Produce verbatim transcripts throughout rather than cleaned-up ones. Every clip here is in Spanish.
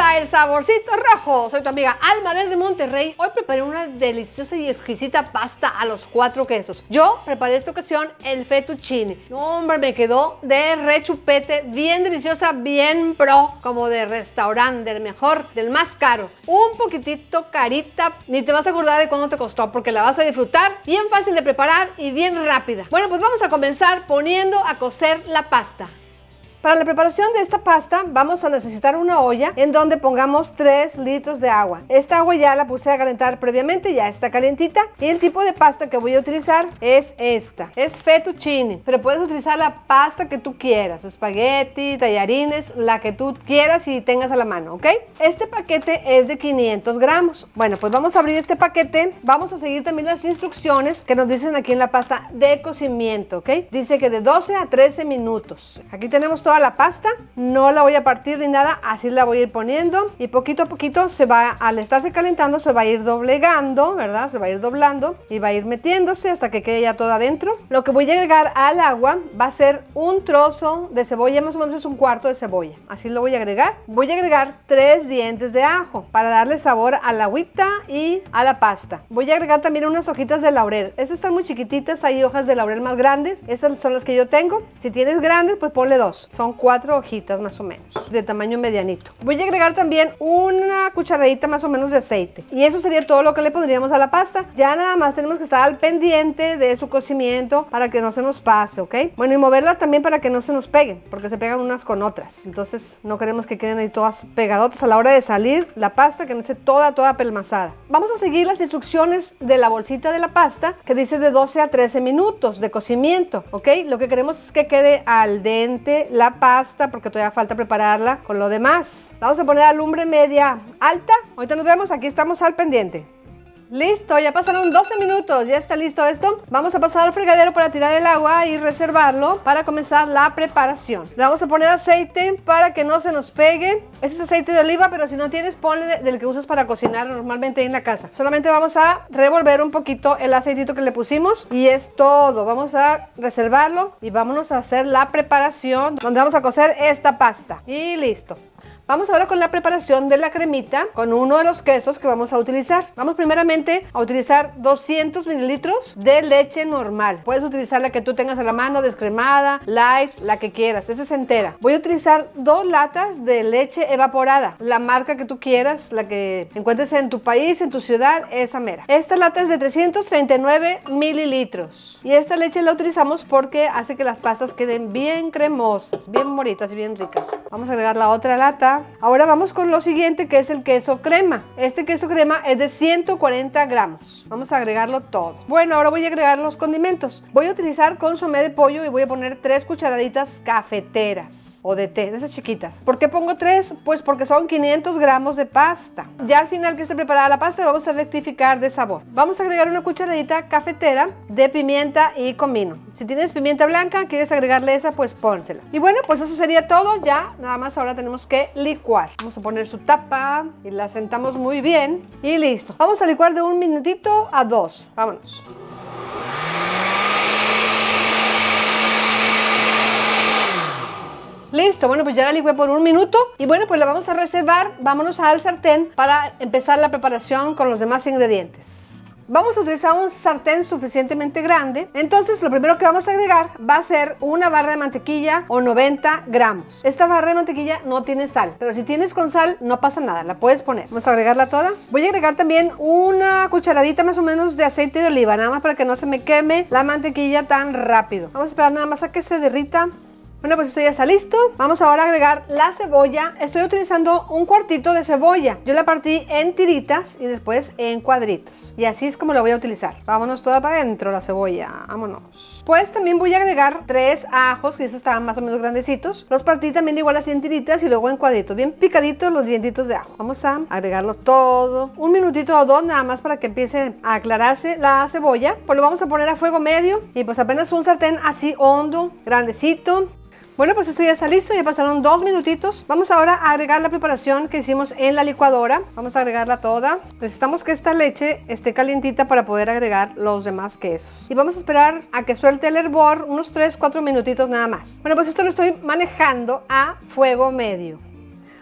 Hola, el saborcito rojo. Soy tu amiga Alma desde Monterrey. Hoy preparé una deliciosa y exquisita pasta a los cuatro quesos. Yo preparé esta ocasión el fettuccine. No, hombre, me quedó de rechupete, bien deliciosa, bien pro, como de restaurante, del mejor, del más caro. Un poquitito carita, ni te vas a acordar de cuánto te costó, porque la vas a disfrutar. Bien fácil de preparar y bien rápida. Bueno, pues vamos a comenzar poniendo a cocer la pasta. Para la preparación de esta pasta vamos a necesitar una olla en donde pongamos tres litros de agua. Esta agua ya la puse a calentar previamente, ya está calientita. Y el tipo de pasta que voy a utilizar es esta, es fettuccine. Pero puedes utilizar la pasta que tú quieras, espagueti, tallarines, la que tú quieras y tengas a la mano, ¿ok? Este paquete es de quinientos gramos. Bueno, pues vamos a abrir este paquete. Vamos a seguir también las instrucciones que nos dicen aquí en la pasta de cocimiento, ¿ok? Dice que de doce a trece minutos. Aquí tenemos todo toda la pasta, no la voy a partir ni nada, así la voy a ir poniendo y poquito a poquito se va, al estarse calentando se va a ir doblegando, ¿verdad? Se va a ir doblando y va a ir metiéndose hasta que quede ya todo adentro. Lo que voy a agregar al agua va a ser un trozo de cebolla, más o menos es un cuarto de cebolla, así lo voy a agregar. Voy a agregar tres dientes de ajo para darle sabor a la agüita y a la pasta. Voy a agregar también unas hojitas de laurel, esas están muy chiquititas, hay hojas de laurel más grandes, esas son las que yo tengo. Si tienes grandes, pues ponle dos. Son cuatro hojitas más o menos, de tamaño medianito. Voy a agregar también una cucharadita más o menos de aceite. Y eso sería todo lo que le pondríamos a la pasta. Ya nada más tenemos que estar al pendiente de su cocimiento para que no se nos pase, ¿ok? Bueno, y moverlas también para que no se nos peguen, porque se pegan unas con otras. Entonces no queremos que queden ahí todas pegadotas a la hora de salir la pasta, que no esté toda, toda pelmazada. Vamos a seguir las instrucciones de la bolsita de la pasta, que dice de doce a trece minutos de cocimiento, ¿ok? Lo que queremos es que quede al dente la pasta, porque todavía falta prepararla con lo demás. La vamos a poner a lumbre media alta. Ahorita nos vemos, aquí estamos al pendiente. Listo, ya pasaron doce minutos, ya está listo esto. Vamos a pasar al fregadero para tirar el agua y reservarlo para comenzar la preparación. Le vamos a poner aceite para que no se nos pegue. Ese es aceite de oliva, pero si no tienes, ponle del que usas para cocinar normalmente en la casa. Solamente vamos a revolver un poquito el aceitito que le pusimos y es todo. Vamos a reservarlo y vámonos a hacer la preparación donde vamos a cocer esta pasta. Y listo. Vamos ahora con la preparación de la cremita con uno de los quesos que vamos a utilizar. Vamos primeramente a utilizar doscientos mililitros de leche normal. Puedes utilizar la que tú tengas a la mano, descremada, light, la que quieras. Esa es entera. Voy a utilizar dos latas de leche evaporada. La marca que tú quieras, la que encuentres en tu país, en tu ciudad, esa mera. Esta lata es de trescientos treinta y nueve mililitros. Y esta leche la utilizamos porque hace que las pastas queden bien cremosas, bien moritas y bien ricas. Vamos a agregar la otra lata. Ahora vamos con lo siguiente, que es el queso crema. Este queso crema es de ciento cuarenta gramos. Vamos a agregarlo todo. Bueno, ahora voy a agregar los condimentos. Voy a utilizar consomé de pollo y voy a poner tres cucharaditas cafeteras o de té, de esas chiquitas. ¿Por qué pongo tres? Pues porque son quinientos gramos de pasta. Ya al final que esté preparada la pasta vamos a rectificar de sabor. Vamos a agregar una cucharadita cafetera de pimienta y comino. Si tienes pimienta blanca, quieres agregarle esa, pues pónsela. Y bueno, pues eso sería todo. Ya nada más ahora tenemos que licuar. Vamos a poner su tapa y la sentamos muy bien y listo. Vamos a licuar de un minutito a dos. Vámonos. Listo, bueno, pues ya la licué por un minuto y bueno, pues la vamos a reservar. Vámonos al sartén para empezar la preparación con los demás ingredientes. Vamos a utilizar un sartén suficientemente grande. Entonces lo primero que vamos a agregar va a ser una barra de mantequilla o noventa gramos. Esta barra de mantequilla no tiene sal, pero si tienes con sal no pasa nada, la puedes poner. Vamos a agregarla toda. Voy a agregar también una cucharadita más o menos de aceite de oliva, nada más para que no se me queme la mantequilla tan rápido. Vamos a esperar nada más a que se derrita. Bueno, pues esto ya está listo. Vamos ahora a agregar la cebolla. Estoy utilizando un cuartito de cebolla. Yo la partí en tiritas y después en cuadritos. Y así es como la voy a utilizar. Vámonos toda para adentro la cebolla. Vámonos. Pues también voy a agregar tres ajos, y esos estaban más o menos grandecitos. Los partí también igual así en tiritas y luego en cuadritos. Bien picaditos los dientitos de ajo. Vamos a agregarlo todo. Un minutito o dos nada más para que empiece a aclararse la cebolla. Pues lo vamos a poner a fuego medio. Y pues apenas un sartén así hondo, grandecito. Bueno, pues esto ya está listo, ya pasaron dos minutitos. Vamos ahora a agregar la preparación que hicimos en la licuadora. Vamos a agregarla toda. Necesitamos que esta leche esté calientita para poder agregar los demás quesos. Y vamos a esperar a que suelte el hervor unos tres cuatro minutitos nada más. Bueno, pues esto lo estoy manejando a fuego medio.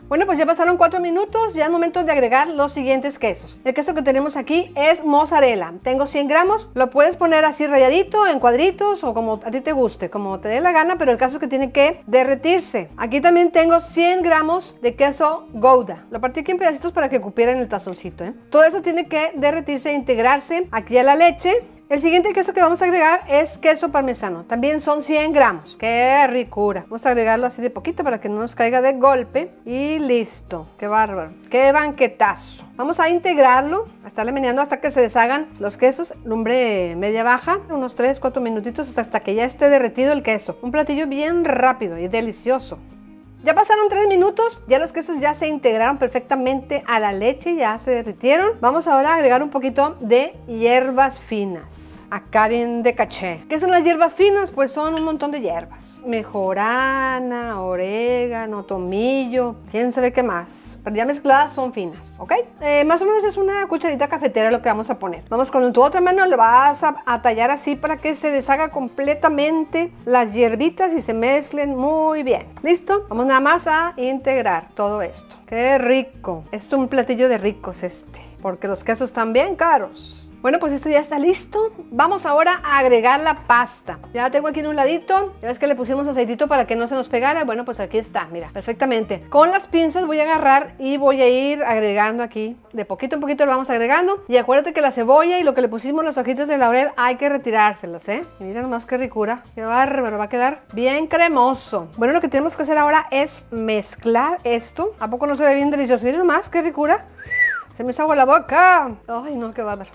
Bueno, pues ya pasaron cuatro minutos, ya es momento de agregar los siguientes quesos. El queso que tenemos aquí es mozzarella. Tengo cien gramos, lo puedes poner así rayadito, en cuadritos o como a ti te guste, como te dé la gana, pero el caso es que tiene que derretirse. Aquí también tengo cien gramos de queso Gouda. Lo partí aquí en pedacitos para que cupiera en el tazoncito, ¿eh? Todo eso tiene que derretirse e integrarse aquí a la leche. El siguiente queso que vamos a agregar es queso parmesano. También son cien gramos. ¡Qué ricura! Vamos a agregarlo así de poquito para que no nos caiga de golpe. Y listo. ¡Qué bárbaro! ¡Qué banquetazo! Vamos a integrarlo, a estarle meneando hasta que se deshagan los quesos. Lumbre media baja, unos tres, cuatro minutitos hasta, hasta que ya esté derretido el queso. Un platillo bien rápido y delicioso. Ya pasaron tres minutos, ya los quesos ya se integraron perfectamente a la leche, ya se derritieron. Vamos ahora a agregar un poquito de hierbas finas, acá bien de caché. ¿Qué son las hierbas finas? Pues son un montón de hierbas. Mejorana, orégano, tomillo, quién sabe qué más. Pero ya mezcladas son finas, ¿ok? Eh, más o menos es una cucharita cafetera lo que vamos a poner. Vamos con tu otra mano, le vas a, a tallar así para que se deshaga completamente las hierbitas y se mezclen muy bien. ¿Listo? Vamos nada más a integrar todo esto. ¡Qué rico! Es un platillo de ricos este, porque los quesos están bien caros. Bueno, pues esto ya está listo. Vamos ahora a agregar la pasta. Ya la tengo aquí en un ladito. Ya ves que le pusimos aceitito para que no se nos pegara. Bueno, pues aquí está, mira, perfectamente. Con las pinzas voy a agarrar y voy a ir agregando aquí. De poquito en poquito lo vamos agregando. Y acuérdate que la cebolla y lo que le pusimos, las hojitas de laurel, hay que retirárselas, ¿eh? Y mira nomás qué ricura. Qué bárbaro, va a quedar bien cremoso. Bueno, lo que tenemos que hacer ahora es mezclar esto. ¿A poco no se ve bien delicioso? Miren nomás, qué ricura. Se me hizo agua la boca. Ay, no, qué bárbaro.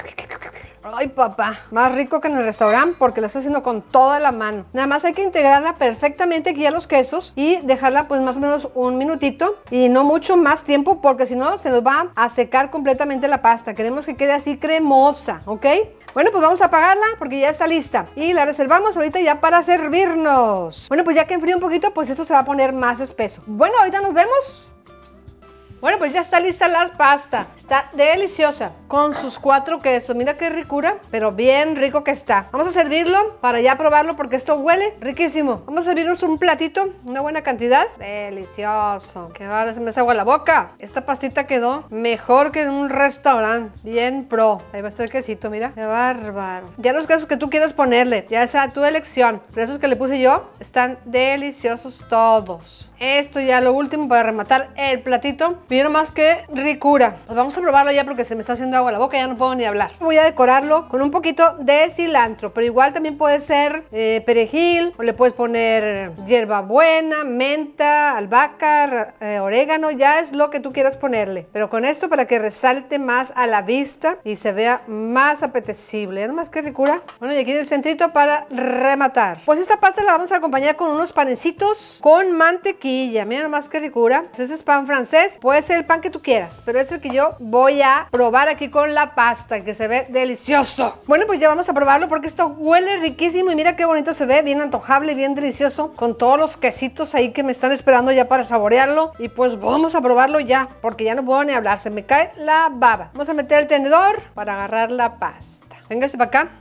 Ay, papá, más rico que en el restaurante porque lo está haciendo con toda la mano. Nada más hay que integrarla perfectamente aquí a los quesos y dejarla pues más o menos un minutito y no mucho más tiempo porque si no se nos va a secar completamente la pasta. Queremos que quede así cremosa, ¿ok? Bueno, pues vamos a apagarla porque ya está lista y la reservamos ahorita ya para servirnos. Bueno, pues ya que enfríe un poquito, pues esto se va a poner más espeso. Bueno, ahorita nos vemos. Bueno, pues ya está lista la pasta. Está deliciosa con sus cuatro quesos. Mira qué ricura, pero bien rico que está. Vamos a servirlo para ya probarlo porque esto huele riquísimo. Vamos a servirnos un platito, una buena cantidad. Delicioso. Que ahora se me hace agua la boca. Esta pastita quedó mejor que en un restaurante. Bien pro. Ahí va a estar el quesito, mira. Qué bárbaro. Ya los quesos que tú quieras ponerle, ya sea tu elección. Pero esos que le puse yo están deliciosos todos. Esto ya lo último para rematar el platito. Miren más que ricura. Pues vamos a probarlo ya porque se me está haciendo agua la boca, ya no puedo ni hablar. Voy a decorarlo con un poquito de cilantro, pero igual también puede ser eh, perejil, o le puedes poner hierbabuena, menta, albahaca, eh, orégano, ya es lo que tú quieras ponerle. Pero con esto para que resalte más a la vista y se vea más apetecible. Miren más que ricura. Bueno, y aquí en el centrito para rematar. Pues esta pasta la vamos a acompañar con unos panecitos con mantequilla. Mira nomás qué ricura. Ese es pan francés. Puede ser el pan que tú quieras, pero es el que yo voy a probar aquí con la pasta, que se ve delicioso. Bueno, pues ya vamos a probarlo porque esto huele riquísimo y mira qué bonito se ve, bien antojable, bien delicioso, con todos los quesitos ahí que me están esperando ya para saborearlo. Y pues vamos a probarlo ya, porque ya no puedo ni hablar, se me cae la baba. Vamos a meter el tenedor para agarrar la pasta. Véngase para acá.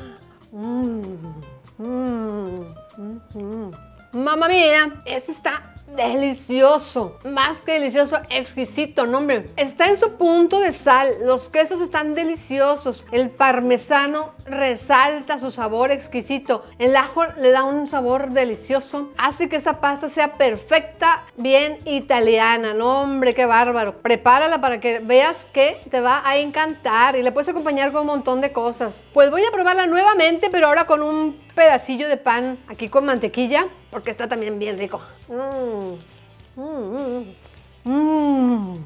Mmm, mmm, mmm, mmm. Mamma mía, esto está delicioso, más que delicioso, exquisito, no hombre. Está en su punto de sal, los quesos están deliciosos, el parmesano resalta su sabor exquisito, el ajo le da un sabor delicioso, hace que esta pasta sea perfecta, bien italiana, no hombre, qué bárbaro. Prepárala para que veas que te va a encantar y le puedes acompañar con un montón de cosas. Pues voy a probarla nuevamente, pero ahora con un pedacillo de pan aquí con mantequilla, porque está también bien rico. Mm. Mm, mm, mm.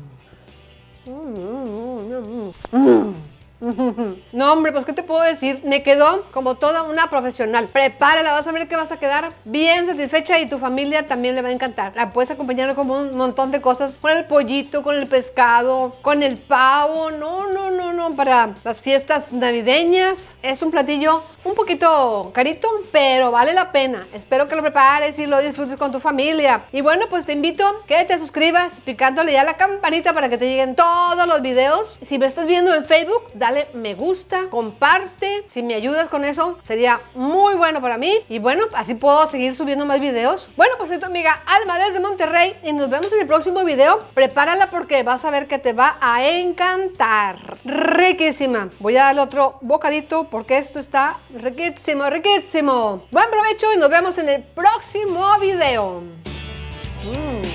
Mm, mm, mm. No hombre, pues qué te puedo decir, me quedó como toda una profesional. Prepárala, vas a ver que vas a quedar bien satisfecha y tu familia también le va a encantar. La puedes acompañar con un montón de cosas, con el pollito, con el pescado, con el pavo. No, no, no, no, no, para las fiestas navideñas. Es un platillo un poquito carito, pero vale la pena. Espero que lo prepares y lo disfrutes con tu familia. Y bueno, pues te invito a que te suscribas picándole ya la campanita para que te lleguen todos los videos. Si me estás viendo en Facebook, dale me gusta, comparte. Si me ayudas con eso, sería muy bueno para mí. Y bueno, así puedo seguir subiendo más videos. Bueno, pues soy tu amiga Alma desde Monterrey y nos vemos en el próximo video. Prepárala porque vas a ver que te va a encantar. Riquísima. Voy a darle otro bocadito porque esto está riquísimo, riquísimo. Buen provecho y nos vemos en el próximo video. Mm.